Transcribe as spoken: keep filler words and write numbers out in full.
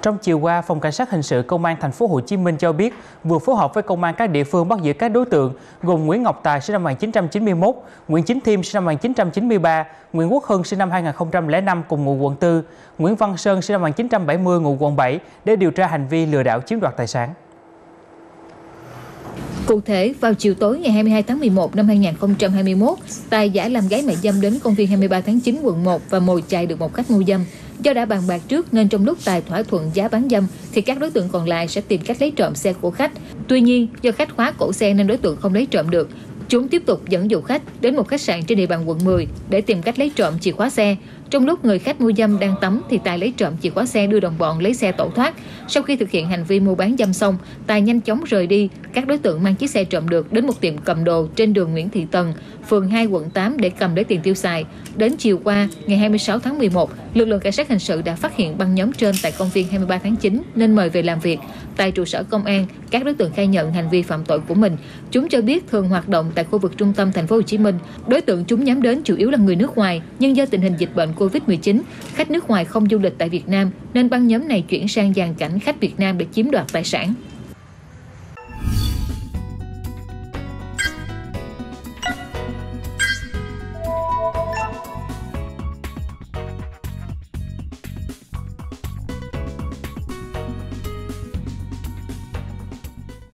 Trong chiều qua, Phòng Cảnh sát Hình sự Công an Thành phố Hồ Chí Minh cho biết vừa phối hợp với công an các địa phương bắt giữ các đối tượng gồm Nguyễn Ngọc Tài sinh năm một nghìn chín trăm chín mươi mốt, Nguyễn Chính Thiêm sinh năm một nghìn chín trăm chín mươi ba, Nguyễn Quốc Hưng sinh năm hai nghìn không trăm lẻ năm cùng ngụ quận tư, Nguyễn Văn Sơn sinh năm một nghìn chín trăm bảy mươi ngụ quận bảy để điều tra hành vi lừa đảo chiếm đoạt tài sản. Cụ thể, vào chiều tối ngày hai mươi hai tháng mười một năm hai nghìn không trăm hai mươi mốt, Tài giả làm gái mại dâm đến công viên hai mươi ba tháng chín quận một và mồi chài được một khách mua dâm. Do đã bàn bạc trước nên trong lúc Tài thỏa thuận giá bán dâm thì các đối tượng còn lại sẽ tìm cách lấy trộm xe của khách. Tuy nhiên, do khách khóa cổ xe nên đối tượng không lấy trộm được. Chúng tiếp tục dẫn dụ khách đến một khách sạn trên địa bàn quận mười để tìm cách lấy trộm chìa khóa xe. Trong lúc người khách mua dâm đang tắm thì Tài lấy trộm chìa khóa xe đưa đồng bọn lấy xe tẩu thoát. Sau khi thực hiện hành vi mua bán dâm xong, Tài nhanh chóng rời đi. Các đối tượng mang chiếc xe trộm được đến một tiệm cầm đồ trên đường Nguyễn Thị Tần, phường hai quận tám để cầm lấy tiền tiêu xài. Đến chiều qua, ngày hai mươi sáu tháng mười một, lực lượng cảnh sát hình sự đã phát hiện băng nhóm trên tại công viên hai mươi ba tháng chín nên mời về làm việc. Tại trụ sở công an, các đối tượng khai nhận hành vi phạm tội của mình. Chúng cho biết thường hoạt động tại khu vực trung tâm Thành phố Hồ Chí Minh. Đối tượng chúng nhắm đến chủ yếu là người nước ngoài, nhưng do tình hình dịch bệnh Covid mười chín, khách nước ngoài không du lịch tại Việt Nam nên băng nhóm này chuyển sang dàn cảnh khách Việt Nam để chiếm đoạt tài sản.